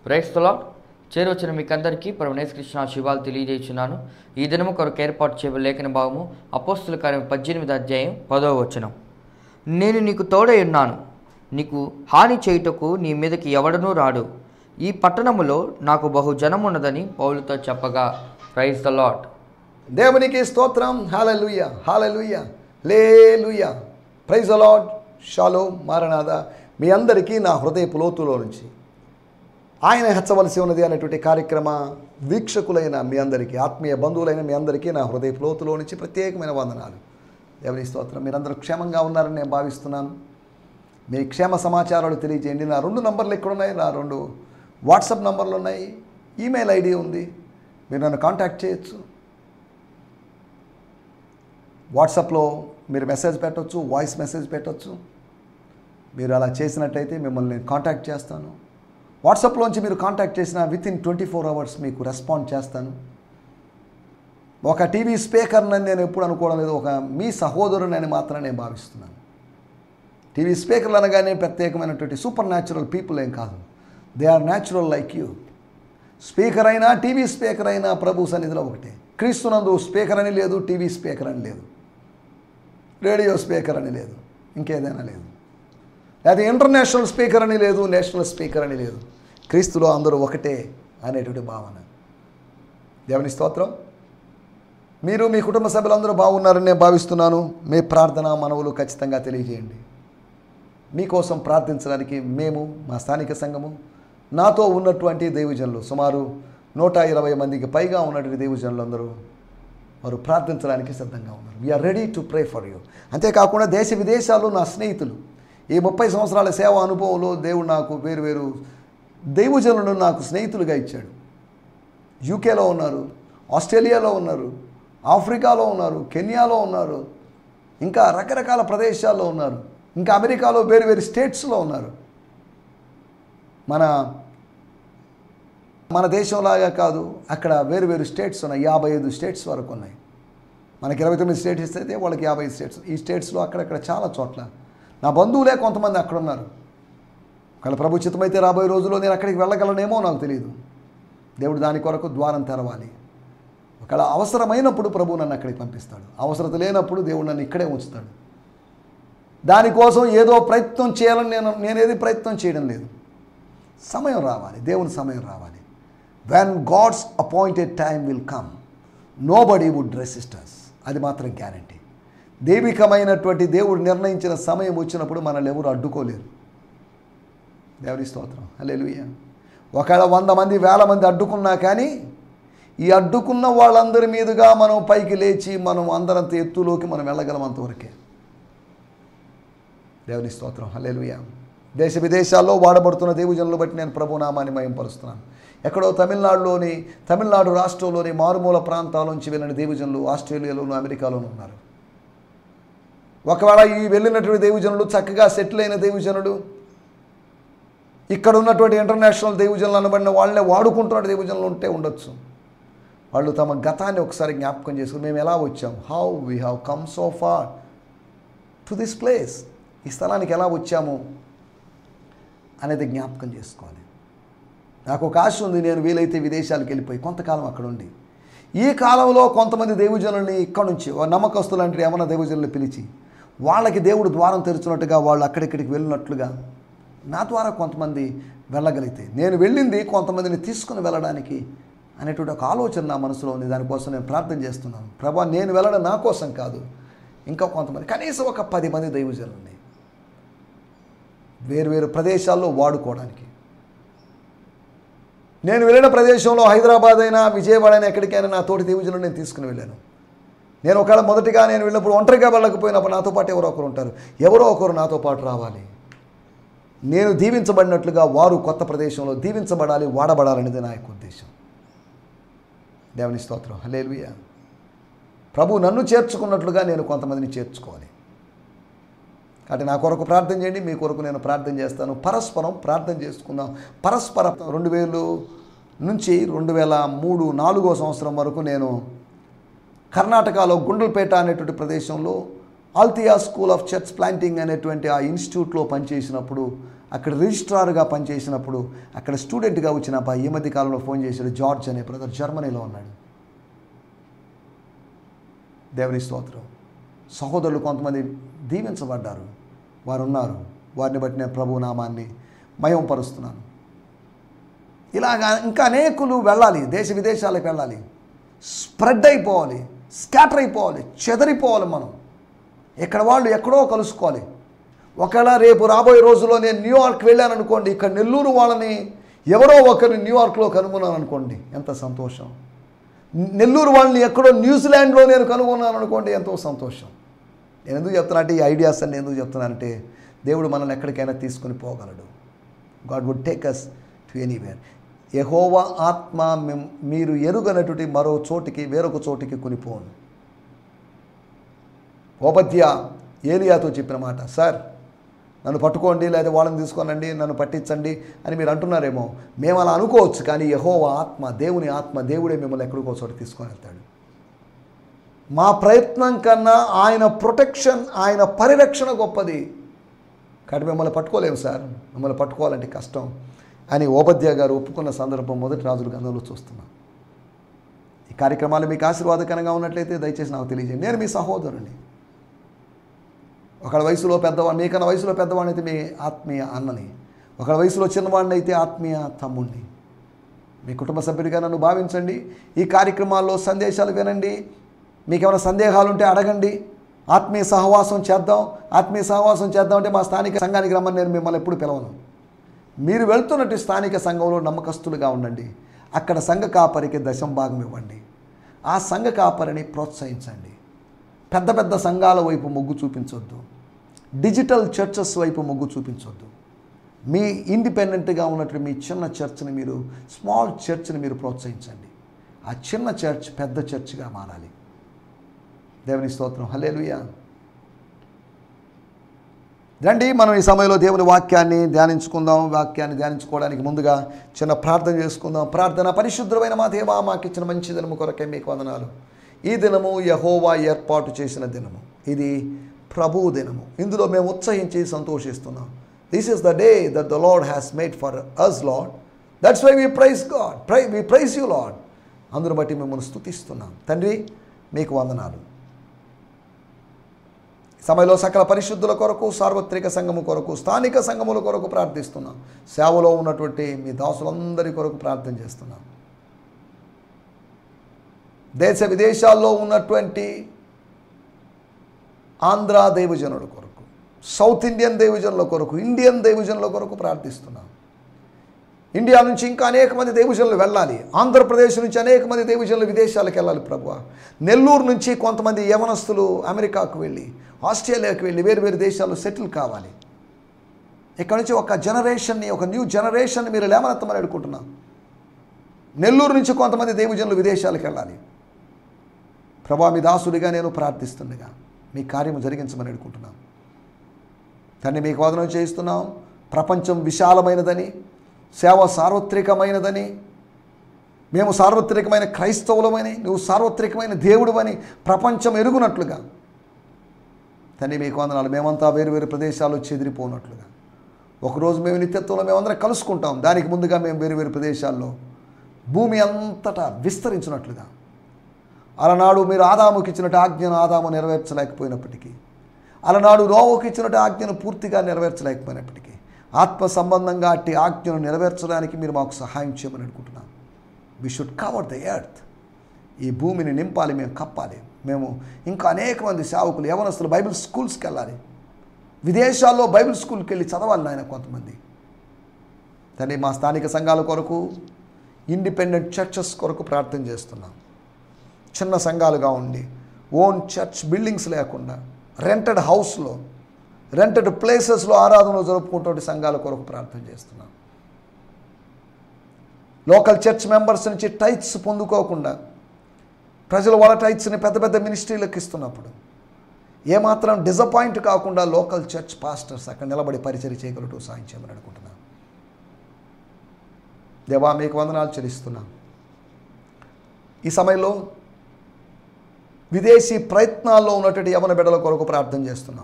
Praise the lord. చేరొచ్చిన మీకందరికీ ప్రభువైన యేసుక్రీస్తు శుభాలు తెలియజేస్తున్నాను. ఈ దినము కొరకు ఏర్పాటు చేయబడిన లేఖన భాగము అపోస్తలుల కార్యం 18వ అధ్యాయం 10వ వచనం. నేను నీకు తోడై ఉన్నాను, నీకు హాని చేయుటకు నీ మీదకి ఎవడనూ రాడు, ఈ పట్టణములో నాకు బహు జనమున్నదని పౌలుతో చెప్పగా. Praise the Lord. దేవునికి స్తోత్రం. హల్లెలూయా, హల్లెలూయా, హల్లెలూయా. Praise the Lord. షాలోమ్, మారనాథ. మీ అందరికీ నా హృదయపు లోతులో నుంచి ఆయన హెచ్చవలసి ఉన్నది అనేటువంటి కార్యక్రమ వీక్షకులైన మీ అందరికీ, ఆత్మీయ బంధువులైన మీ అందరికీ నా హృదయపు లోతులో నుంచి ప్రత్యేకమైన వందనాలు. దేవుని స్తోత్రం. మీరందరూ క్షేమంగా ఉన్నారని నేను భావిస్తున్నాను. మీ క్షేమ సమాచారాలు తెలియజేయండి. నా 2 నంబర్లు ఇక్కడ ఉన్నాయి, నా 2 వాట్సాప్ నంబర్లు ఉన్నాయి, ఈమెయిల్ ఐడి ఉంది. మీరు నన్ను కాంటాక్ట్ చేయొచ్చు. వాట్సాప్లో మీరు మెసేజ్ పెట్టవచ్చు, వాయిస్ మెసేజ్ పెట్టవచ్చు. మీరు అలా చేసినట్టయితే మిమ్మల్ని నేను కాంటాక్ట్ చేస్తాను. వాట్సాప్లోంచి మీరు కాంటాక్ట్ చేసిన వితిన్ 24 hours మీకు రెస్పాండ్ చేస్తాను. ఒక టీవీ స్పీకర్ని నేను ఎప్పుడు అనుకోవడం లేదు, ఒక మీ సహోదరుని మాత్రం నేను భావిస్తున్నాను. టీవీ స్పీకర్లు అనగానే ప్రత్యేకమైనటువంటి సూపర్ న్యాచురల్ పీపుల్ ఏం కాదు. They are natural like you. Speaker అయినా టీవీ స్పీకర్ అయినా ప్రభు సన్నిధిలో ఒకటే. క్రీస్తునందు స్పీకర్ అని లేదు, టీవీ స్పీకర్ అని లేదు, రేడియో స్పీకర్ అని లేదు, ఇంకేదైనా లేదు. అది ఇంటర్నేషనల్ స్పీకర్ అని లేదు, నేషనల్ స్పీకర్ అని లేదు. క్రీస్తులో అందరూ ఒకటే అనేటువంటి భావన. దేవుని స్తోత్రం. మీరు మీ కుటుంబ సభ్యులందరూ బాగున్నారని నేను భావిస్తున్నాను. మీ ప్రార్థన మనవులు ఖచ్చితంగా తెలియజేయండి. మీకోసం ప్రార్థించడానికి మేము, మా స్థానిక సంఘము, నాతో ఉన్నటువంటి దైవజనులు సుమారు 120 మందికి పైగా ఉన్నటువంటి దైవజనులు అందరూ వారు ప్రార్థించడానికి సిద్ధంగా ఉన్నారు. We are ready to pray for you. అంతేకాకుండా దేశ విదేశాలు నా స్నేహితులు, ఈ 30 సంవత్సరాల సేవా అనుభవంలో దేవుడు నాకు వేరు దైవజనులను నాకు స్నేహితులుగా ఇచ్చాడు. యూకేలో ఉన్నారు, ఆస్ట్రేలియాలో ఉన్నారు, ఆఫ్రికాలో ఉన్నారు, కెన్యాలో ఉన్నారు, ఇంకా రకరకాల ప్రదేశాల్లో ఉన్నారు, ఇంకా అమెరికాలో వేరు స్టేట్స్లో ఉన్నారు. మన దేశంలాగా కాదు, అక్కడ వేరు స్టేట్స్ ఉన్నాయి. 55 స్టేట్స్ వరకు ఉన్నాయి. మనకి 29 స్టేట్స్ అయితే వాళ్ళకి 50 స్టేట్స్. ఈ స్టేట్స్లో అక్కడక్కడ చాలా చోట్ల నా బంధువులే కొంతమంది అక్కడ ఉన్నారు. ఒకవేళ ప్రభు చిత్తమైతే రాబోయే రోజుల్లో నేను అక్కడికి వెళ్ళగలనేమో నాకు తెలియదు. దేవుడు దాని కొరకు ద్వారం తెరవాలి. ఒకవేళ అవసరమైనప్పుడు ప్రభు నన్ను అక్కడికి పంపిస్తాడు, అవసరత లేనప్పుడు దేవుడు నన్ను ఇక్కడే ఉంచుతాడు. దానికోసం ఏదో ప్రయత్నం చేయాలని నేనేది ప్రయత్నం చేయడం లేదు. సమయం రావాలి, దేవుని సమయం రావాలి. When God's appointed time will come, nobody would resist us. అది మాత్రం గ్యారంటీ. దైవికమైనటువంటి దేవుడు నిర్ణయించిన సమయం వచ్చినప్పుడు మనల్ని ఎవరు అడ్డుకోలేరు. దేవుని స్తోత్రం. హల్లెలూయా. ఒకవేళ 100 మంది 1000 మంది అడ్డుకున్నా కానీ ఈ అడ్డుకున్న వాళ్ళందరి మీదుగా మనం పైకి లేచి మనం అందరంత ఎత్తులోకి మనం వెళ్ళగలం, అంతవరకే. దేవుని స్తోత్రం. హల్లెలూయా. దేశ విదేశాల్లో వాడబడుతున్న దైవజనులను బట్టి నేను ప్రభు నామాన్ని మహిమపరుస్తున్నాను. ఎక్కడో తమిళనాడు రాష్ట్రంలోని మారుమూల ప్రాంతాల నుంచి వెళ్ళిన దైవజనులు ఆస్ట్రేలియాలోను అమెరికాలోనూ ఉన్నారు. ఒకవేళ ఈ వెళ్ళినటువంటి దైవజనులు చక్కగా సెటిల్ అయిన దైవజనులు, ఇక్కడ ఉన్నటువంటి ఇంటర్నేషనల్ దైవజనులు అనబడిన వాళ్ళనే వాడుకుంటున్న దైవజనులు ఉంటే ఉండొచ్చు. వాళ్ళు తమ గతాన్ని ఒకసారి జ్ఞాపకం చేసుకుని మేము ఎలా వచ్చాం, how we have come so far to this place, ఈ స్థలానికి ఎలా వచ్చాము అనేది జ్ఞాపకం చేసుకోవాలి. నాకు ఒక ఆశ ఉంది, నేను వీలైతే విదేశాలకు వెళ్ళిపోయి కొంతకాలం అక్కడ ఉండి ఈ కాలంలో కొంతమంది దైవజనుల్ని ఇక్కడ నుంచి నమ్మకస్తులు అంటే ఏమన్నా దైవజనుల్ని పిలిచి వాళ్ళకి దేవుడు ద్వారం తెరుచున్నట్టుగా వాళ్ళు అక్కడిక్కడికి వెళ్ళినట్లుగా నా ద్వారా కొంతమంది వెళ్ళగలిగితే, నేను వెళ్ళింది కొంతమందిని తీసుకుని వెళ్ళడానికి అనేటువంటి ఒక ఆలోచన నా మనసులో ఉంది. దానికోసం నేను ప్రార్థన చేస్తున్నాను. ప్రభా, నేను వెళ్ళడం నా కోసం కాదు, ఇంకా కొంతమంది, కనీసం ఒక 10 మంది దైవజనుల్ని వేరు ప్రదేశాల్లో వాడుకోవడానికి. నేను వెళ్ళిన ప్రదేశంలో హైదరాబాద్ అయినా విజయవాడ అయినా ఎక్కడికైనా నా తోటి దైవజనులను నేను తీసుకుని వెళ్ళాను. నేను ఒకవేళ మొదటిగా నేను వెళ్ళినప్పుడు ఒంటరిగా వెళ్ళకపోయినప్పుడు నాతో పాటు ఎవరో ఒకరు ఉంటారు. ఎవరో ఒకరు నాతో పాటు రావాలి. నేను దీవించబడినట్లుగా వారు కొత్త ప్రదేశంలో దీవించబడాలి, వాడబడాలనేది నా యొక్క ఉద్దేశం. దేవుని స్తోత్రం. హల్లెలూయా. ప్రభు నన్ను చేర్చుకున్నట్లుగా నేను కొంతమందిని చేర్చుకోవాలి. కాబట్టి నా కొరకు ప్రార్థన చేయండి, మీ కొరకు నేను ప్రార్థన చేస్తాను. పరస్పరం ప్రార్థన చేసుకుందాం. పరస్పరం 2000 నుంచి 2003-4 సంవత్సరం వరకు నేను కర్ణాటకలో గుండ్లపేట అనేటువంటి ప్రదేశంలో Althea school of church planting అనేటువంటి ఆ ఇన్స్టిట్యూట్లో పనిచేసినప్పుడు, అక్కడ రిజిస్ట్రార్గా పనిచేసినప్పుడు, అక్కడ స్టూడెంట్గా వచ్చిన అబ్బాయి ఈ మధ్య కాలంలో ఫోన్ చేశాడు. జార్జ్ అనే బ్రదర్ జర్మనీలో ఉన్నాడు. దేవుని స్తోత్రం. సహోదరులు కొంతమంది దీవించబడ్డారు, వారు ఉన్నారు. వారిని బట్టి నేను ప్రభు నామాన్ని మయంపరుస్తున్నాను. ఇలాగా ఇంకా అనేకులు వెళ్ళాలి, దేశ విదేశాలకు వెళ్ళాలి, స్ప్రెడ్ అయిపోవాలి, స్కాటర్ అయిపోవాలి, చెదరిపోవాలి. మనం ఇక్కడ వాళ్ళు ఎక్కడో కలుసుకోవాలి. ఒకవేళ రేపు రాబోయే రోజుల్లో నేను న్యూయార్క్ వెళ్ళాను అనుకోండి, ఇక్కడ నెల్లూరు వాళ్ళని ఎవరో ఒకరిని న్యూయార్క్లో కనుగొన్నాను అనుకోండి, ఎంత సంతోషం. నెల్లూరు వాళ్ళని ఎక్కడో న్యూజిలాండ్లో నేను కనుగొన్నాను అనుకోండి, ఎంతో సంతోషం. నేను ఎందుకు చెప్తున్నా అంటే, ఈ ఐడియాస్ అన్ని ఎందుకు చెప్తున్నానంటే, దేవుడు మనల్ని ఎక్కడికైనా తీసుకుని పోగలడు. God would take us to anywhere. యెహోవా ఆత్మ మీరు ఎరుగనటువంటి మరో చోటికి వేరొక చోటికి కొనిపోను. ఓబద్యా ఏలియాతో చెప్పిన మాట, సార్ నన్ను పట్టుకోండి, లేదా వాళ్ళని తీసుకోనండి, నన్ను పట్టించండి అని మీరు అంటున్నారేమో. మేము అలా అనుకోవచ్చు, కానీ యెహోవా ఆత్మ, దేవుని ఆత్మ, దేవుడే మిమ్మల్ని ఎక్కడికో చోట తీసుకొని వెళ్తాడు. మా ప్రయత్నం కన్నా ఆయన ప్రొటెక్షన్, ఆయన పరిరక్షణ గొప్పది. కాబట్టి మిమ్మల్ని పట్టుకోలేము సార్, మిమ్మల్ని పట్టుకోవాలంటే కష్టం అని ఓబద్యా గారు ఒప్పుకున్న సందర్భం 1 రాజుల గ్రంథంలో చూస్తున్నాం. ఈ కార్యక్రమాలు మీకు ఆశీర్వాదకరంగా ఉన్నట్లయితే దయచేసి నాకు తెలియజేయండి. నేను మీ సహోదరుని. ఒకళ్ళ వయసులో పెద్దవాడిని, మీకన్నా వయసులో పెద్దవాడిని అయితే మీ ఆత్మీయ అన్నని, ఒకళ్ళ వయసులో చిన్నవాడిని అయితే ఆత్మీయ తమ్ముడిని. మీ కుటుంబ సభ్యుడిగా నన్ను భావించండి. ఈ కార్యక్రమాల్లో సందేశాలు వినండి. మీకు ఏమైనా సందేహాలు ఉంటే అడగండి. ఆత్మీయ సహవాసం చేద్దాం. ఆత్మీయ సహవాసం చేద్దాం అంటే మా స్థానిక సంఘానికి రమ్మని నేను మిమ్మల్ని ఎప్పుడు పిలవను. మీరు వెళ్తున్నట్టు స్థానిక సంఘంలో నమ్మకస్తులుగా ఉండండి. అక్కడ సంఘ కాపరికి దశంభాగం ఇవ్వండి. ఆ సంఘ కాపరిని ప్రోత్సహించండి. పెద్ద పెద్ద సంఘాల వైపు మొగ్గు చూపించొద్దు. డిజిటల్ చర్చెస్ వైపు మొగ్గు చూపించొద్దు. మీ ఇండిపెండెంట్గా ఉన్నట్టు మీ చిన్న చర్చ్ని మీరు, స్మాల్ చర్చ్ని మీరు ప్రోత్సహించండి. ఆ చిన్న చర్చ్ పెద్ద చర్చ్గా మారాలి. దేవుని స్తోత్రం. హల్లెలూయా. రండి మనం ఈ సమయంలో దేవుని వాక్యాన్ని ధ్యానించుకుందాం. వాక్యాన్ని ధ్యానించుకోవడానికి ముందుగా చిన్న ప్రార్థన చేసుకుందాం. ప్రార్థన. పరిశుద్ధమైన మా దేవా, మాకు ఇచ్చిన మంచి దినము కొరకే మీకు వందనాలు. ఈ దినము యెహోవా ఏర్పాటు చేసిన దినము. ఇది ప్రభువు దినము. ఇందులో మేము ఉత్సహించి సంతోషిస్తున్నాం. This is the day that the Lord has made for us Lord. That's why we praise God. We praise you Lord. అందును బట్టి మిమ్మల్ని స్తుతిస్తున్నాం. తండ్రి మీకు వందనాలు. సమయంలో సకల పరిశుద్ధుల కొరకు, సార్వత్రిక సంఘము కొరకు, స్థానిక సంఘముల కొరకు ప్రార్థిస్తున్నాం. సేవలో ఉన్నటువంటి మీ దాసులందరి కొరకు ప్రార్థన చేస్తున్నాం. దేశ విదేశాల్లో ఉన్నటువంటి ఆంధ్ర దైవజనుల కొరకు, సౌత్ ఇండియన్ దైవజనుల కొరకు, ఇండియన్ దైవజనుల కొరకు ప్రార్థిస్తున్నాం. ఇండియా నుంచి ఇంకా అనేక మంది దైవజనులు వెళ్ళాలి. ఆంధ్రప్రదేశ్ నుంచి అనేక మంది దైవజనులు విదేశాలకు వెళ్ళాలి ప్రభువా. నెల్లూరు నుంచి కొంతమంది యవనస్తులు అమెరికాకు వెళ్ళి, ఆస్ట్రేలియాకు వెళ్ళి వేరు వేరు దేశాల్లో సెటిల్ కావాలి. ఇక్కడ నుంచి ఒక జనరేషన్ని, ఒక న్యూ జనరేషన్ని మీరు లేవనెత్తమని అడుగుతున్నాం. నెల్లూరు నుంచి కొంతమంది దైవజనులు విదేశాలకు వెళ్ళాలి. ప్రభువా, మీ దాసుడిగా నేను ప్రార్థిస్తుండగా మీ కార్యము జరిగించమని అడుగుతున్నాం. తండ్రి మీకు వందనం చేయిస్తున్నాం. ప్రపంచం విశాలమైనదని, సేవ సార్వత్రికమైనదని, మేము సార్వత్రికమైన క్రైస్తవులమని, నువ్వు సార్వత్రికమైన దేవుడువని ప్రపంచం ఎరుగునట్లుగా తండ్రి మీకు వందనాలు. మేమంతా వేరు వేరు ప్రదేశాల్లో చెదిరిపోనట్లుగా, ఒకరోజు మేము నిత్యత్వంలో మేమందరం కలుసుకుంటాం. దానికి ముందుగా మేము వేరు వేరు ప్రదేశాల్లో భూమి అంతటా విస్తరించినట్లుగా, అలనాడు మీరు ఆదాముకి ఇచ్చినట్టు ఆజ్ఞను ఆదాము నెరవేర్చలేకపోయినప్పటికీ, అలనాడు నోవకు ఇచ్చినట్టు ఆజ్ఞను పూర్తిగా నెరవేర్చలేకపోయినప్పటికీ, ఆత్మ సంబంధంగా అట్టి ఆజ్ఞను నెరవేర్చడానికి మీరు మాకు సహాయం చేయమని అనుకుంటున్నాం. We should cover the earth. ఈ భూమిని నింపాలి, మేము కప్పాలి. మేము ఇంకా అనేక మంది సేవకులు, యవనస్తులు బైబిల్ స్కూల్స్కి వెళ్ళాలి. విదేశాల్లో బైబిల్ స్కూల్కి వెళ్ళి చదవాలి నాయన కొంతమంది. కానీ మా స్థానిక సంఘాల కొరకు, ఇండిపెండెంట్ చర్చెస్ కొరకు ప్రార్థన చేస్తున్నాం. చిన్న సంఘాలుగా ఉండి, ఓన్ చర్చ్ బిల్డింగ్స్ లేకుండా, రెంటెడ్ హౌస్లో, రెంటెడ్ ప్లేసెస్లో ఆరాధనలు జరుపుకుంటే సంఘాల కొరకు ప్రార్థన చేస్తున్నాం. లోకల్ చర్చ్ మెంబర్స్ నుంచి టైట్స్ పొందుకోకుండా ప్రజలు వాళ్ళ టైట్స్ని పెద్ద పెద్ద మినిస్ట్రీలకు ఇస్తున్నప్పుడు ఏమాత్రం డిసప్పాయింట్ కాకుండా లోకల్ చర్చ్ పాస్టర్స్ అక్కడ నిలబడి పరిచర్య చేయగలటూ సాయం చేయమని అనుకుంటున్నాం. దేవా, మీకు వందనాలు చెల్లిస్తున్నాం. ఈ సమయంలో విదేశీ ప్రయత్నాల్లో ఉన్నటువంటి యవన బిడ్డల కొరకు ప్రార్థన చేస్తున్నాం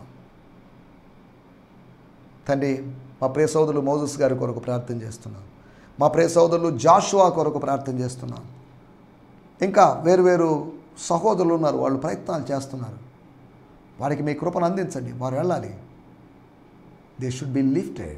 తండ్రి. మా ప్రియ సోదరులు మోజస్ గారి కొరకు ప్రార్థన చేస్తున్నాం. మా ప్రియ సోదరులు జాషువా కొరకు ప్రార్థన చేస్తున్నాం. ఇంకా వేరు సహోదరులు ఉన్నారు, వాళ్ళు ప్రయత్నాలు చేస్తున్నారు. వారికి మీ కృపను అందించండి. వారు వెళ్ళాలి. They should be lifted,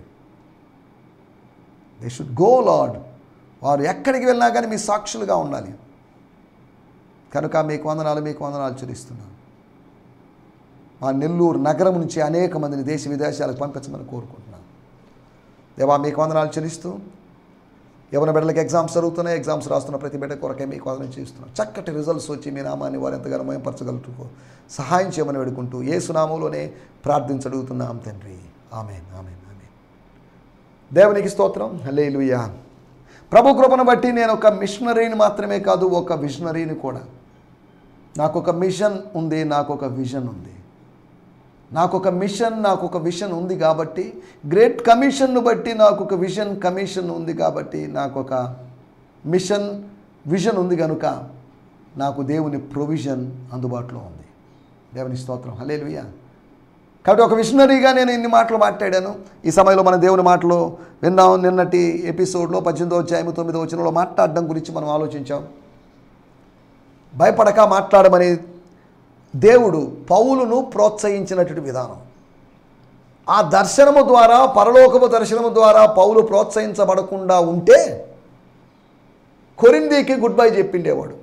they should go Lord. వారు ఎక్కడికి వెళ్ళినా కానీ మీ సాక్షులుగా ఉండాలి. కనుక మీకు వందనాలు చెల్లిస్తున్నాను. మా నెల్లూరు నగరం నుంచి అనేక మందిని దేశ విదేశాలకు పంపించమని కోరుకుంటున్నాను. దేవా మీకు వందనాలు చెల్లిస్తూ, యవన బిడ్డలకు ఎగ్జామ్స్ జరుగుతున్నాయి, ఎగ్జామ్స్ రాస్తున్న ప్రతి బిడ్డ కొరకే మీకు వందనం చేస్తున్నాం. చక్కటి రిజల్ట్స్ వచ్చి మీ నామాన్ని వారు ఎంతగానో మహిమపరచగలుగుతూ సహాయం చేయమని వేడుకుంటూ యేసు నామములోనే ప్రార్థించడుగుతున్నాం తండ్రి. ఆమేన్, ఆమేన్, ఆమేన్. దేవునికి స్తోత్రం. హల్లెలూయా. ప్రభు కృపను బట్టి నేను ఒక మిషనరీని మాత్రమే కాదు, ఒక విజనరీని కూడా. నాకు ఒక మిషన్ ఉంది, నాకు ఒక విజన్ ఉంది. నాకు ఒక మిషన్, నాకు ఒక విజన్ ఉంది కాబట్టి, గ్రేట్ కమిషన్ను బట్టి నాకు ఒక విజన్ కమిషన్ ఉంది కాబట్టి, నాకు ఒక మిషన్ విజన్ ఉంది కనుక నాకు దేవుని ప్రొవిజన్ అందుబాటులో ఉంది. దేవుని స్తోత్రం. హల్లెలూయా. కాబట్టి ఒక విషనరీగా నేను ఇన్ని మాటలు మాట్లాడాను. ఈ సమయంలో మన దేవుని మాటలు విన్నాం. నిన్నటి ఎపిసోడ్లో 18వ అధ్యాయం 9వ వచనంలో మాట్లాడడం గురించి మనం ఆలోచించాం. భయపడక మాట్లాడమని దేవుడు పౌలును ప్రోత్సహించినటువంటి విధానం, ఆ దర్శనము ద్వారా, పరలోకపు దర్శనము ద్వారా పౌలు ప్రోత్సహించబడకుండా ఉంటే కొరింథీకి గుడ్ బై చెప్పిండేవాడు.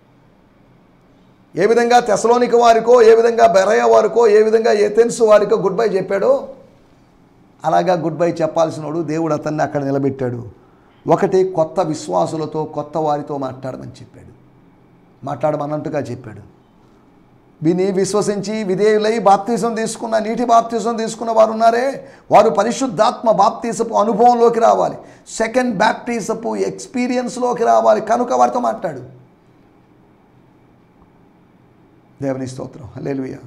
ఏ విధంగా తెసలోనిక వారికో, ఏ విధంగా బెరయ వారికో, ఏ విధంగా ఏథెన్స్ వారికో గుడ్ బై చెప్పాడో అలాగా గుడ్ బై చెప్పాల్సినోడు దేవుడు అతన్ని అక్కడ నిలబెట్టాడు. ఒకటి, కొత్త విశ్వాసులతో, కొత్త వారితో మాట్లాడమని చెప్పాడు. మాట్లాడమన్నట్టుగా చెప్పాడు. విని విశ్వసించి విధేయులై బాప్తీసం తీసుకున్న, నీటి బాప్తీసం తీసుకున్న వారు ఉన్నారే, వారు పరిశుద్ధాత్మ బాప్తీసపు అనుభవంలోకి రావాలి, సెకండ్ బాప్తీసపు ఎక్స్పీరియన్స్లోకి రావాలి. కనుక వారితో మాట్లాడు. దేవుని స్తోత్రం. హల్లెలూయా.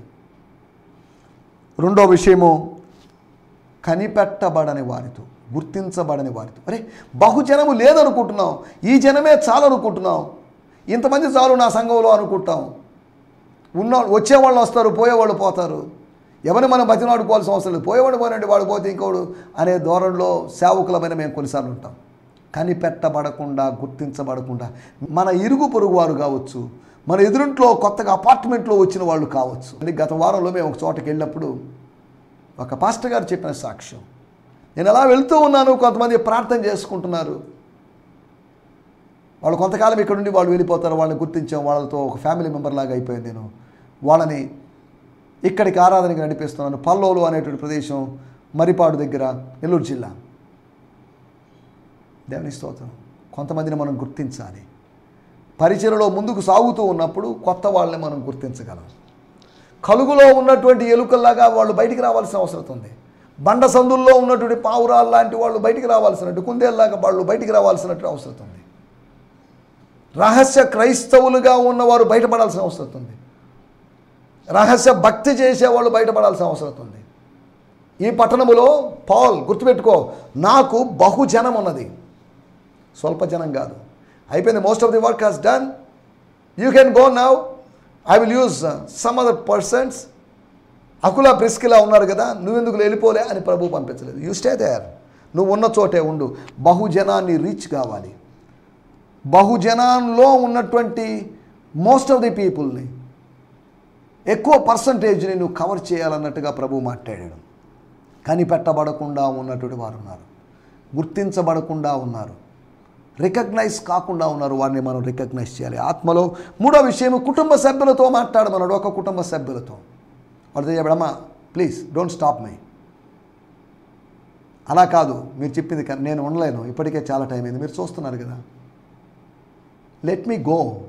రెండో విషయము, కనిపెట్టబడని వారితో, గుర్తించబడని వారితో. అరే బహుజనము లేదనుకుంటున్నాం, ఈ జనమే చాలు అనుకుంటున్నాం, ఇంతమంది చాలు నా సంఘంలో అనుకుంటాం. వచ్చేవాళ్ళు వస్తారు, పోయేవాళ్ళు పోతారు. ఎవరిని మనం బతిలాడుకోవాల్సిన అవసరం లేదు. పోయేవాడు పోయినండి, వాడు పోతే ఇంకోడు అనే ధోరణిలో సేవకులమైన మేము కొన్నిసార్లు ఉంటాం. కనిపెట్టబడకుండా, గుర్తించబడకుండా, మన ఇరుగు పొరుగు వారు కావచ్చు, మన ఎదురింట్లో కొత్తగా అపార్ట్మెంట్లో వచ్చిన వాళ్ళు కావచ్చు. గత వారంలో మేము ఒక చోటకి వెళ్ళినప్పుడు ఒక పాస్టర్ గారు చెప్పిన సాక్ష్యం, నేను అలా వెళ్తూ ఉన్నాను, కొంతమంది ప్రార్థన చేసుకుంటున్నారు. వాళ్ళు కొంతకాలం ఇక్కడ నుండి వాళ్ళు వెళ్ళిపోతారు, వాళ్ళని గుర్తించాం, వాళ్ళతో ఒక ఫ్యామిలీ మెంబర్ లాగా అయిపోయాను. నేను వాళ్ళని ఇక్కడికి ఆరాధనకి నడిపిస్తున్నాను. పల్లోలు అనేటువంటి ప్రదేశం, మరిపాడు దగ్గర, నెల్లూరు జిల్లా. దేవుని స్తోత్రం. కొంతమందిని మనం గుర్తించాలి. పరిచయలో ముందుకు సాగుతూ ఉన్నప్పుడు కొత్త వాళ్ళని మనం గుర్తించగలం. కలుగులో ఉన్నటువంటి ఎలుకల్లాగా వాళ్ళు బయటికి రావాల్సిన అవసరం ఉంది. బండ సందుల్లో ఉన్నటువంటి పావురాలు లాంటి వాళ్ళు బయటికి రావాల్సినట్టు, కుందేళ్ళలాగా వాళ్ళు బయటికి రావాల్సినట్టు అవసరం ఉంది. రహస్య క్రైస్తవులుగా ఉన్నవారు బయటపడాల్సిన అవసరం ఉంది. రహస్య భక్తి చేసేవాళ్ళు బయటపడాల్సిన అవసరం ఉంది. ఈ పట్టణములో పౌల్, గుర్తుపెట్టుకో, నాకు బహుజనం ఉన్నది, స్వల్ప జనం కాదు. అయిపోయింది. Most of the work has done. You can go now. I will use some other persons. Aquila Priscilla ఉన్నారు కదా, నువ్వెందుకు వెళ్ళిపోలే అని ప్రభు పంపించలేదు. You stay there. నువ్వు ఉన్న చోటే ఉండు. బహుజనాన్ని రీచ్ కావాలి. బహుజనంలో ఉన్నటువంటి మోస్ట్ ఆఫ్ ది పీపుల్ని, ఎక్కువ పర్సంటేజ్ని నువ్వు కవర్ చేయాలన్నట్టుగా ప్రభు మాట్లాడాడు. కనిపెట్టబడకుండా ఉన్నటువంటి వారు ఉన్నారు, గుర్తించబడకుండా ఉన్నారు, రికగ్నైజ్ కాకుండా ఉన్నారు. వారిని మనం రికగ్నైజ్ చేయాలి. ఆత్మలో మూడో విషయం, కుటుంబ సభ్యులతో మాట్లాడమన్నాడు. ఒక కుటుంబ సభ్యులతో వాళ్ళతో చెప్పడమ్మా, ప్లీజ్ డోంట్ స్టాప్ మై. అలా కాదు, మీరు చెప్పింది నేను ఉండలేను, ఇప్పటికే చాలా టైం అయింది, మీరు చూస్తున్నారు కదా, let me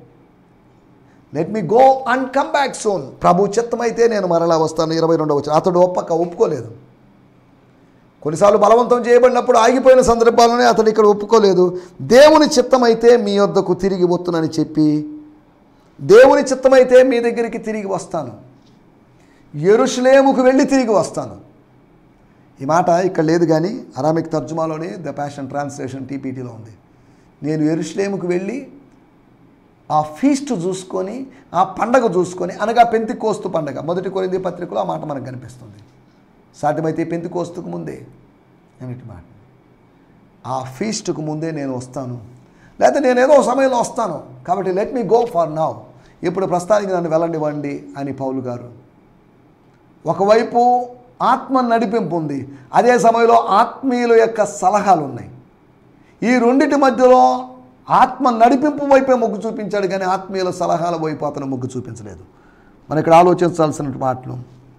go and come back soon. ప్రభు చిత్తమైతే నేను మరలా వస్తాను. 22వ వచనం. అతడు ఒప్పుకోలేదు. కొన్నిసార్లు బలవంతం చేయబడినప్పుడు ఆగిపోయిన సందర్భాల్లోనే అతడు ఇక్కడ ఒప్పుకోలేదు. దేవుని చిత్తమైతే మీ వద్దకు తిరిగి వస్తున్నానని చెప్పి, దేవుని చిత్తమైతే మీ దగ్గరికి తిరిగి వస్తాను, యెరూషలేముకు వెళ్ళి తిరిగి వస్తాను. ఈ మాట ఇక్కడ లేదు కానీ అరామిక్ తర్జుమాలోనే ద ప్యాషన్ ట్రాన్స్లేషన్ టీపీటీలో ఉంది. నేను యెరూషలేముకు వెళ్ళి ఆ ఫీస్ట్ చూసుకొని, ఆ పండగ చూసుకొని, అనగా పెంతెకోస్తు పండగ. 1 కొరింథీ పత్రికలో ఆ మాట మనకు కనిపిస్తుంది. సాధ్యమైతే పెంతెకోస్తుకు ముందే ఏమిటి మాట, ఆ ఫీస్ట్కు ముందే నేను వస్తాను, లేకపోతే నేను ఏదో సమయంలో వస్తాను, కాబట్టి let me go for now, ఇప్పుడు ప్రస్తుతానికి నన్ను వెళ్ళనివ్వండి అని పౌలు గారు. ఒకవైపు ఆత్మ నడిపింపు ఉంది, అదే సమయంలో ఆత్మీయుల యొక్క సలహాలు ఉన్నాయి. ఈ రెండిటి మధ్యలో ఆత్మ నడిపింపు వైపే మొగ్గు చూపించాడు, కానీ ఆత్మీయుల సలహాల వైపు అతను మొగ్గు చూపించలేదు. మనం ఇక్కడ ఆలోచించాల్సిన మాటలు,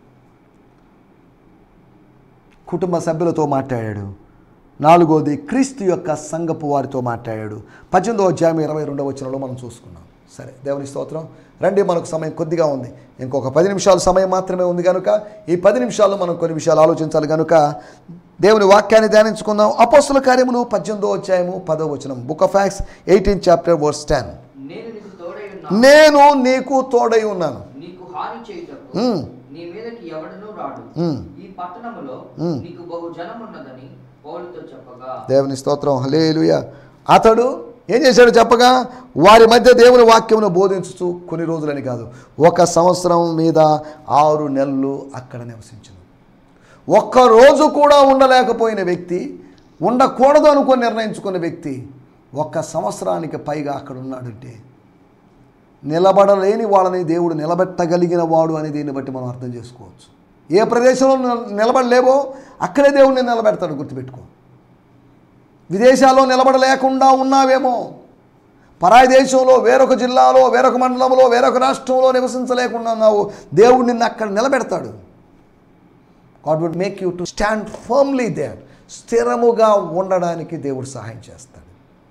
కుటుంబ సభ్యులతో మాట్లాడాడు. 4వది క్రీస్తు యొక్క సంఘపు వారితో మాట్లాడాడు. 18వ అధ్యాయం 22వ వచనంలో మనం చూసుకున్నాం. సరే, దేవుని స్తోత్రం. రండి, మనకు సమయం కొద్దిగా ఉంది, ఇంకొక 10 నిమిషాల సమయం మాత్రమే ఉంది కనుక ఈ 10 నిమిషాల్లో మనం కొన్ని విషయాలు ఆలోచించాలి కనుక దేవుని వాక్యాన్ని ధ్యానించుకుందాం. అపోస్తల కార్యములు 18వ అధ్యాయము 10వ వచనం. Book of Acts 18th chapter verse 10. నేను నీకు తోడై ఉన్నాను, నీకు హాని చేయుటకు నీ మీదకి ఎవడనూ రాడు, ఈ పట్టణములో నీకు బహు జనమున్నదని పౌలుతో చెప్పగా. దేవుని స్తోత్రం, హల్లెలూయా. అతడు ఏం చేశాడు చెప్పగా, వారి మధ్య దేవుని వాక్యమును బోధించుతూ కొన్ని రోజులని కాదు, 1 సంవత్సరం మీద 6 నెలలు అక్కడ నివసించను. ఒక్కరోజు కూడా ఉండలేకపోయిన వ్యక్తి, ఉండకూడదు అనుకొని నిర్ణయించుకున్న వ్యక్తి 1 సంవత్సరానికి పైగా అక్కడ ఉన్నాడంటే నిలబడలేని వాళ్ళని దేవుడు నిలబెట్టగలిగిన వాడు అని దీన్ని బట్టి మనం అర్థం చేసుకోవచ్చు. ఏ ప్రదేశంలో నిలబడలేవో అక్కడే దేవుడిని నిలబెడతాడు, గుర్తుపెట్టుకో. విదేశాల్లో నిలబడలేకుండా ఉన్నావేమో, పరాయి దేశంలో, వేరొక జిల్లాలో, వేరొక మండలంలో, వేరొక రాష్ట్రంలో నివసించలేకుండా ఉన్నావు, దేవుడు నిన్ను అక్కడ నిలబెడతాడు. God would make you to stand firmly there. స్థిరముగా ఉండడానికి దేవుడు సహాయం చేస్తాడు.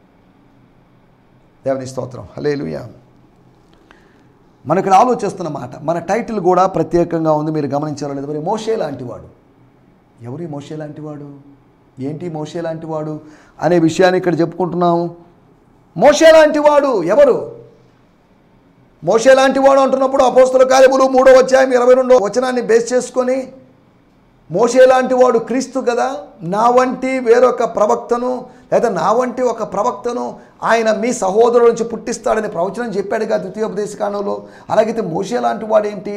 దేవుని స్తోత్రం, హల్లెలూయా. మనం ఇక్కడ ఆలోచిస్తున్న మాట, మన టైటిల్ కూడా ప్రత్యేకంగా ఉంది, మీరు గమనించారో లేదు. మరి మోషే లాంటివాడు ఎవరు? మోషే లాంటివాడు ఏంటి? మోషే లాంటివాడు అనే విషయాన్ని ఇక్కడ చెప్పుకుంటున్నాము. మోషే లాంటివాడు ఎవరు? మోషే లాంటివాడు అంటున్నప్పుడు అపోస్తల కార్యములు 3వ అధ్యాయం 22వ వచనాన్ని బేస్ చేసుకొని, మోషే లాంటి వాడు క్రీస్తు కదా, నా వంటి వేరొక ప్రవక్తను లేదా నా వంటి ఒక ప్రవక్తను ఆయన మీ సహోదరుల నుంచి పుట్టిస్తాడని ప్రవచనం చెప్పాడుగా ద్వితీయోపదేశకాండంలో. అలాగైతే మోషే లాంటి వాడేంటి?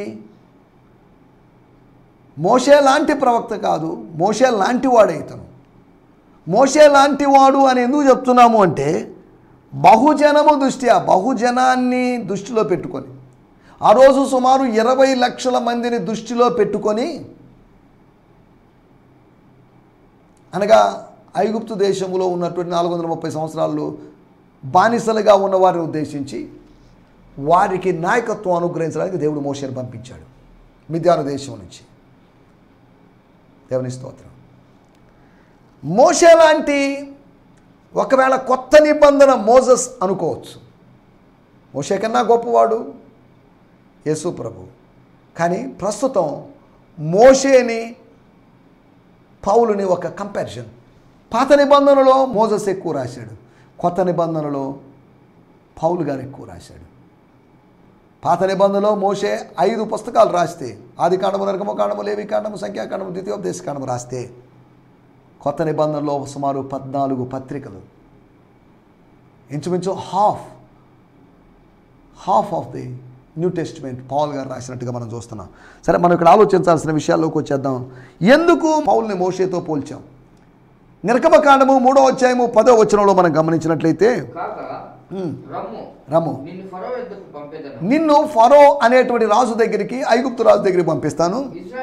మోషే లాంటి ప్రవక్త కాదు, మోషే లాంటి వాడే ఇతను. మోషే లాంటి వాడు అని ఎందుకు చెప్తున్నాము అంటే, బహుజనము దృష్ట్యా, బహుజనాన్ని దృష్టిలో పెట్టుకొని, ఆ రోజు సుమారు 20 లక్షల మందిని దృష్టిలో పెట్టుకొని, అనగా ఐగుప్తు దేశంలో ఉన్నటువంటి 430 సంవత్సరాలు బానిసలుగా ఉన్నవారిని ఉద్దేశించి వారికి నాయకత్వం అనుగ్రహించడానికి దేవుడు మోషేను పంపించాడు మిద్యాను దేశం నుంచి. దేవుని స్తోత్రం. మోషే లాంటి, ఒకవేళ కొత్త నిబంధన మోజెస్ అనుకోవచ్చు, మోషే కన్నా గొప్పవాడు యేసు ప్రభు. కానీ ప్రస్తుతం మోషేని పౌలుని ఒక కంపారిజన్. పాత నిబంధనలో మోజెస్ ఎక్కువ రాశాడు, కొత్త నిబంధనలో పౌలు గారు ఎక్కువ రాశాడు. పాత నిబంధనలో మోషే 5 పుస్తకాలు రాస్తే, ఆది కాండము, నిర్గమకాండము, లేవికాండము, సంఖ్యాకాండము, ద్వితీయోపదేశకాండము రాస్తే, కొత్త నిబంధనలో సుమారు 14 పత్రికలు, ఇంచుమించు half of the New Testament Paul గారు రాసినట్టుగా మనం చూస్తున్నాం. సరే, మనం ఇక్కడ ఆలోచించాల్సిన విషయాల్లోకి వచ్చేద్దాం. ఎందుకు పౌల్ని మోషేతో పోల్చాం? నిర్గమకాండము 3వ అధ్యాయము 10వ వచనంలో మనం గమనించినట్లయితే, రమ్ము, నిన్ను ఫరో అనేటువంటి రాజు దగ్గరికి, ఐగుప్తు రాజు దగ్గరికి పంపిస్తాను,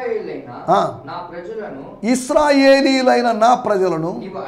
ఇశ్రాయేలీలైన నా ప్రజలను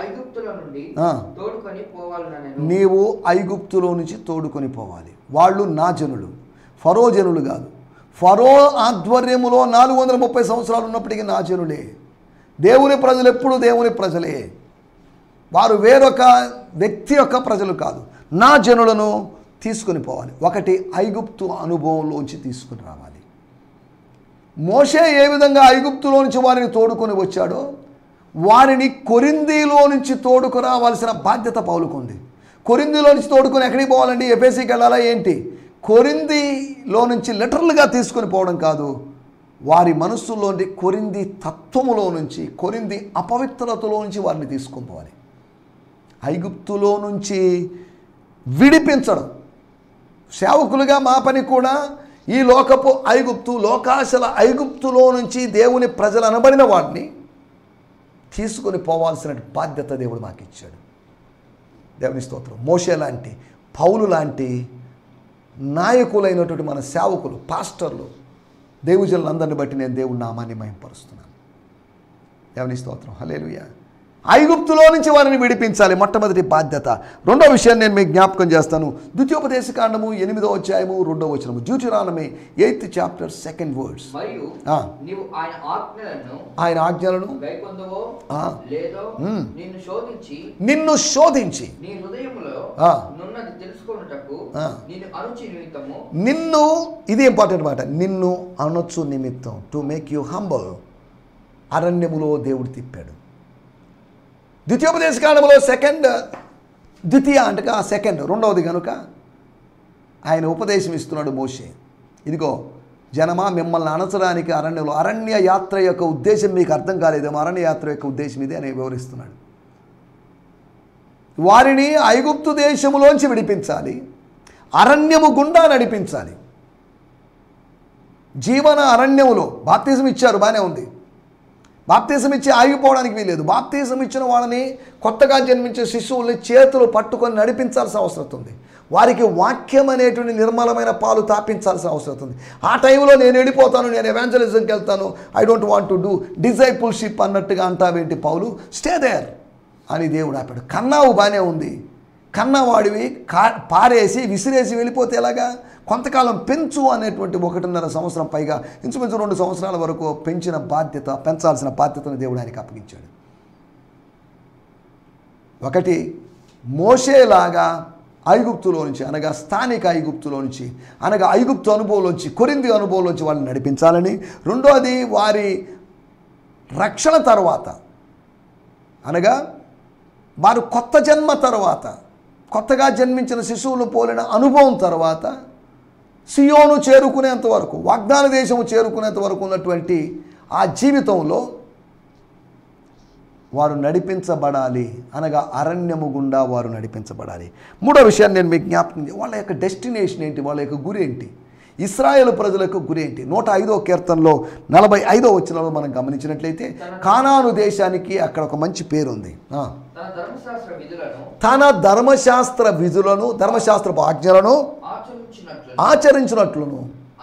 నీవు ఐగుప్తులో నుంచి తోడుకొని పోవాలి. వాళ్ళు నా జనులు, ఫరో జనులు కాదు. ఫరో ఆధ్వర్యములో 430 సంవత్సరాలు ఉన్నప్పటికీ నా జనులే. దేవుని ప్రజలు ఎప్పుడు దేవుని ప్రజలే, వారు వేరొక వ్యక్తి యొక్క ప్రజలు కాదు. నా జనులను తీసుకొని పోవాలి. ఒకటి, ఐగుప్తు అనుభవంలోంచి తీసుకుని రావాలి. మోషే ఏ విధంగా ఐగుప్తులో నుంచి వారిని తోడుకొని వచ్చాడో, వారిని కొరింథీలో నుంచి తోడుకు రావాల్సిన బాధ్యత పౌలుకుంది. కొరింథీలో నుంచి తోడుకొని ఎక్కడికి పోవాలండి? ఎఫెసీకి వెళ్ళాలా ఏంటి? కొరింథీలో నుంచి లిటరల్గా తీసుకొని పోవడం కాదు, వారి మనస్సులోని కొరింథీ తత్వములో నుంచి, కొరింథీ అపవిత్రతలో నుంచి వారిని తీసుకొని పోవాలి. ఐగుప్తులో నుంచి విడిపించడం, సేవకులుగా మా పని కూడా ఈ లోకపు ఐగుప్తు, లోకాశల ఐగుప్తులో నుంచి దేవుని ప్రజలు అనబడిన వాడిని తీసుకొని పోవాల్సిన బాధ్యత దేవుడు మాకు ఇచ్చాడు. దేవుని స్తోత్రం. మోషే లాంటి, పౌలు లాంటి నాయకులైనటువంటి మన సేవకులు, పాస్టర్లు, దేవుజనులందరిని బట్టి నేను దేవుడి నామాన్ని మహింపరుస్తున్నాను. దేవుని స్తోత్రం. హల్లెలూయా. ఐగుప్తులో నుంచి వారిని విడిపించాలి, మొట్టమొదటి బాధ్యత. రెండో విషయాన్ని నేను మీకు జ్ఞాపకం చేస్తాను. ద్వితీయోపదేశకాండము 8వ అధ్యాయము 2వ వచనము. డ్యూటెరానమీ 8th chapter 2nd verse. మరియు నీవు ఆయన ఆజ్ఞలను గైకొందువో లేదో నిన్ను శోధించి నీ హృదయములో నున్నది తెలుసుకొనుటకు నిన్ను అణుచు నిమిత్తము, నిన్ను, ఇది ఇంపార్టెంట్ మాట, నిన్ను అణుచు నిమిత్తం, టు మేక్ యూ హంబల్, అరణ్యములో దేవుడు తిప్పాడు. ద్వితీయోపదేశకాండములో ద్వితీయ అంటే సెకండ్, రెండవది కనుక ఆయన ఉపదేశం ఇస్తున్నాడు మోషే. ఇదిగో జనమా, మిమ్మల్ని అణచడానికి అరణ్యంలో, అరణ్య యాత్ర యొక్క ఉద్దేశం మీకు అర్థం కాలేదేమో, అరణ్య యాత్ర యొక్క ఉద్దేశం ఇదే అని వివరిస్తున్నాడు. వారిని ఐగుప్తు దేశములోంచి విడిపించాలి, అరణ్యము గుండా నడిపించాలి. జీవన అరణ్యములో బాప్తిజం ఇచ్చారు, బాగానే ఉంది. బాప్తిజం ఇచ్చి ఆగిపోవడానికి వీలేదు. బాప్తిజం ఇచ్చిన వాళ్ళని, కొత్తగా జన్మించే శిశువుల్ని చేతులు పట్టుకొని నడిపించాల్సిన అవసరం ఉంది. వారికి వాక్యం అనేటువంటి నిర్మలమైన పాలు తాపించాల్సిన అవసరం ఉంది. ఆ టైంలో నేను వెళ్ళిపోతాను, నేను ఎవాంజలిజంకి వెళ్తాను, I don't want to do discipleship అన్నట్టుగా అంటావేంటి పౌలు, స్టే దేర్ అని దేవుడు ఆపాడు. కన్నావు, బాగానే ఉంది, కన్నవాడివి పారేసి విసిరేసి వెళ్ళిపోతే ఎలాగా? కొంతకాలం పెంచు అనేటువంటి 1.5 సంవత్సరం పైగా, ఇంచుమించు 2 సంవత్సరాల వరకు పెంచాల్సిన బాధ్యతను దేవుడు ఆయనకి అప్పగించాడు. ఒకటి, మోషేలాగా ఐగుప్తులో నుంచి, అనగా స్థానిక ఐగుప్తులో నుంచి, అనగా ఐగుప్తు అనుభవంలోంచి, కొరింథీ అనుభవంలోంచి వాళ్ళని నడిపించాలని. రెండోది, వారి రక్షణ తర్వాత, అనగా వారు కొత్త జన్మ తర్వాత, కొత్తగా జన్మించిన శిశువులు పోలిన అనుభవం తర్వాత, సియోను చేరుకునేంత వరకు, వాగ్దాన దేశము చేరుకునేంత వరకు ఉన్నటువంటి ఆ జీవితంలో వారు నడిపించబడాలి, అనగా అరణ్యము గుండా వారు నడిపించబడాలి. మూడో విషయాన్ని నేను మీకు జ్ఞాపకం, వాళ్ళ యొక్క డెస్టినేషన్ ఏంటి, వాళ్ళ యొక్క గురి ఏంటి, ఇశ్రాయేలు ప్రజల యొక్క గురి ఏంటి? 105వ కీర్తనలో 45వ వచనంలో మనం గమనించినట్లయితే, కానాను దేశానికి అక్కడ ఒక మంచి పేరు ఉంది. తన ధర్మశాస్త్ర విధులను, ధర్మశాస్త్రపు ఆజ్ఞలను ఆచరించినట్లును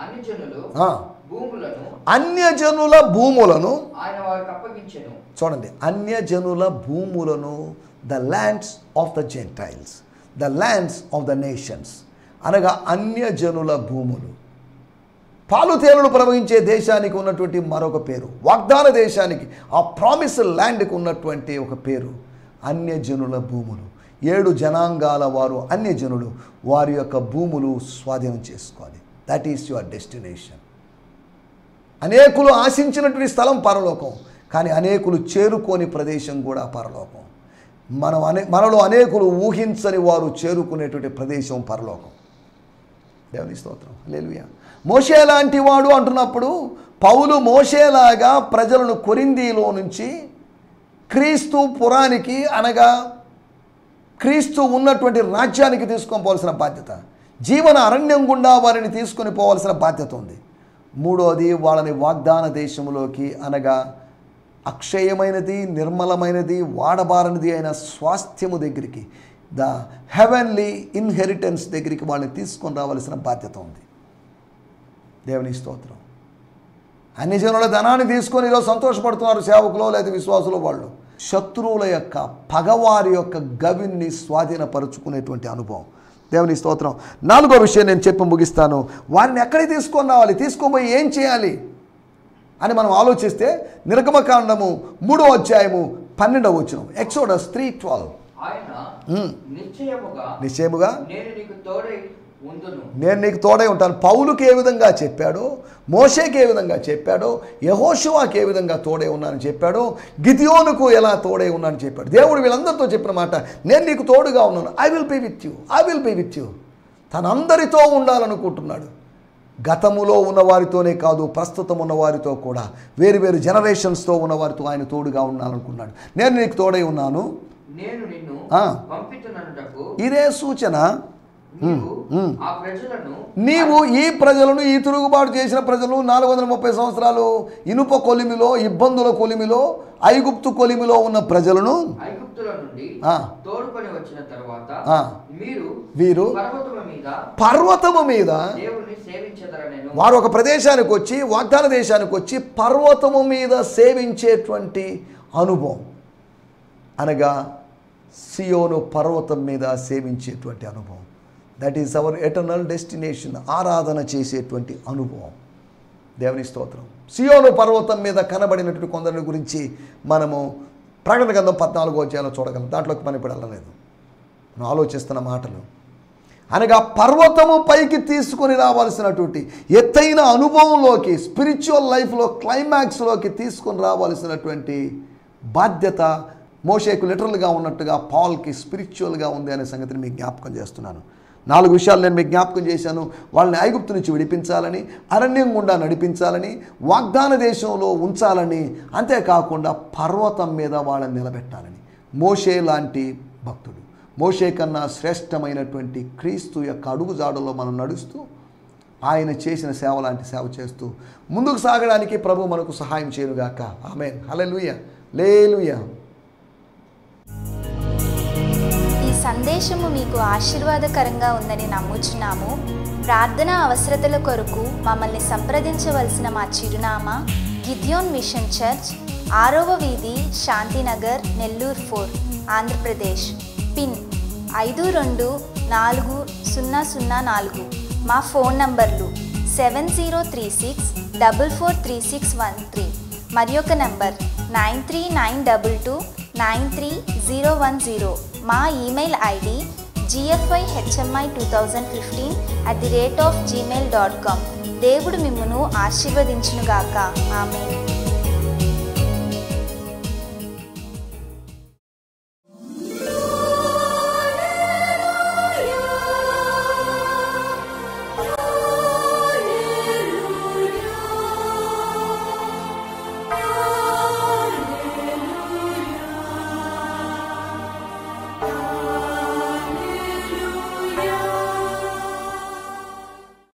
అన్యజనుల భూములను, చూడండి, అన్యజనుల భూములను, the lands of the Gentiles, the lands of the nations, అనగా అన్యజనుల భూములు. పాలు తేనెలు ప్రవహించే దేశానికి ఉన్నటువంటి మరొక పేరు, వాగ్దాన దేశానికి, ఆ ప్రామిస్ ల్యాండ్కి ఉన్నటువంటి ఒక పేరు అన్యజనుల భూములు. 7 జనాంగాల వారు, అన్యజనులు, వారి యొక్క భూములు స్వాధీనం చేసుకోవాలి. That is your destination. అనేకులు ఆశించినటువంటి స్థలం పరలోకం, కానీ అనేకులు చేరుకోని ప్రదేశం కూడా పరలోకం. మనలో అనేకులు ఊహించని వారు చేరుకునేటువంటి ప్రదేశం పరలోకం. దేవుని స్తోత్రం. హల్లెలూయా. మోషే లాంటి వాడు అంటున్నప్పుడు, పౌలు మోషేలాగా ప్రజలను కొరింథీలో నుంచి క్రీస్తు పురానికి, అనగా క్రీస్తు ఉన్నటువంటి రాజ్యానికి తీసుకొని పోవాల్సిన బాధ్యత, జీవన అరణ్యం గుండా వారిని తీసుకొని పోవాల్సిన బాధ్యత ఉంది. మూడోది, వాళ్ళని వాగ్దాన దేశంలోకి, అనగా అక్షయమైనది, నిర్మలమైనది, వాడబారనిది అయిన స్వాస్థ్యము దగ్గరికి, ద హెవెన్లీ ఇన్హెరిటెన్స్ దగ్గరికి వాళ్ళని తీసుకొని రావాల్సిన బాధ్యత ఉంది. దేవుని స్తోత్రం. అన్ని జనుల ధనాన్ని తీసుకొని ఈరోజు సంతోషపడుతున్నారు సేవకులు లేదా విశ్వాసులు. వాళ్ళు శత్రువుల యొక్క, పగవారి యొక్క గవిని స్వాధీనపరుచుకునేటువంటి అనుభవం. దేవుని స్తోత్రం. 4వ విషయం నేను చెప్పి ముగిస్తాను. వారిని ఎక్కడికి తీసుకొని రావాలి, తీసుకొని ఏం చేయాలి అని మనం ఆలోచిస్తే, నిర్గమకాండము 3వ అధ్యాయము 12వ వచనం, ఎక్సోడస్ 3:12, నిశ్చయముగా నేను నీకు తోడై ఉంటాను. పౌలుకి ఏ విధంగా చెప్పాడో, మోషేకి ఏ విధంగా చెప్పాడో, యెహోషువాకి ఏ విధంగా తోడై ఉన్నానని చెప్పాడో, గిదియోనుకు ఎలా తోడై ఉన్నానని చెప్పాడు. దేవుడు వీళ్ళందరితో చెప్పిన మాట, నేను నీకు తోడుగా ఉన్నాను. I will be with you. తనందరితో ఉండాలనుకుంటున్నాడు. గతములో ఉన్నవారితోనే కాదు, ప్రస్తుతం ఉన్నవారితో కూడా, వేరు వేరు జనరేషన్స్తో ఉన్నవారితో ఆయన తోడుగా ఉండాలనుకున్నాడు. నేను నీకు తోడై ఉన్నాను, ఇదే సూచన ఆ ప్రజలను నీవు ఈ ప్రజలను, ఈ తిరుగుబాటు చేసిన ప్రజలు 430 సంవత్సరాలు ఇనుప కొలిమిలో, ఇబ్బందుల కొలిమిలో, ఐగుప్తు కొలిమిలో ఉన్న ప్రజలను ఐగుప్తుల నుండి తోడుకొని వచ్చిన తర్వాత వీరు పర్వతము మీద దేవుని సేవించెదరనెను. వారు ఒక ప్రదేశానికి వచ్చి, వాగ్దాన దేశానికి వచ్చి పర్వతము మీద సేవించేటువంటి అనుభవం, అనగా సియోను పర్వతం మీద సేవించేటువంటి అనుభవం. That is our eternal destination. ఆరాధన చేసేటువంటి అనుభవం. దేవుని స్తోత్రం. సియోను పర్వతం మీద కనబడినటువంటి కొందరిని గురించి మనము ప్రకటన గ్రంథం 14వ అధ్యాయంలో చూడగలం. దాంట్లోకి మనం ఇప్పుడు వెళ్ళలేదు. మనం ఆలోచిస్తున్న మాటలు అనగా పర్వతము పైకి తీసుకొని రావాల్సినటువంటి ఎత్తైన అనుభవంలోకి, స్పిరిచువల్ లైఫ్లో క్లైమాక్స్లోకి తీసుకొని రావాల్సినటువంటి బాధ్యత మోషేకు లిటరల్గా ఉన్నట్టుగా పాల్కి స్పిరిచువల్గా ఉంది అనే సంగతిని మీకు జ్ఞాపకం చేస్తున్నాను. 4 విషయాలు నేను మీకు జ్ఞాపకం చేశాను. వాళ్ళని ఐగుప్తు నుంచి విడిపించాలని, అరణ్యం గుండా నడిపించాలని, వాగ్దాన దేశంలో ఉంచాలని, అంతేకాకుండా పర్వతం మీద వాళ్ళని నిలబెట్టాలని. మోషే లాంటి భక్తుడు, మోషే కన్నా శ్రేష్టమైనటువంటి క్రీస్తు యొక్క అడుగుజాడలో మనం నడుస్తూ, ఆయన చేసిన సేవ లాంటి సేవ చేస్తూ ముందుకు సాగడానికి ప్రభు మనకు సహాయం చేయనుగాక. ఆమేన్. హల్లెలూయా. లేలుయా. సందేశము మీకు ఆశీర్వాదకరంగా ఉందని నమ్ముచున్నాము. ప్రార్థన అవసరతల కొరకు మమ్మల్ని సంప్రదించవలసిన మా చిరునామా గిద్యోన్ మిషన్ చర్చ్, 6వ వీధి, శాంతినగర్, నెల్లూరు 4, ఆంధ్రప్రదేశ్. పిన్ 524004. మా ఫోన్ నంబర్లు 7036443613 మరి ఒక నంబర్ 9392293010. మా ఈమెయిల్ ఐడి gfihmi2015@gmail.com. దేవుడు మిమ్మును ఆశీర్వదించునుగాక. ఆమేన్.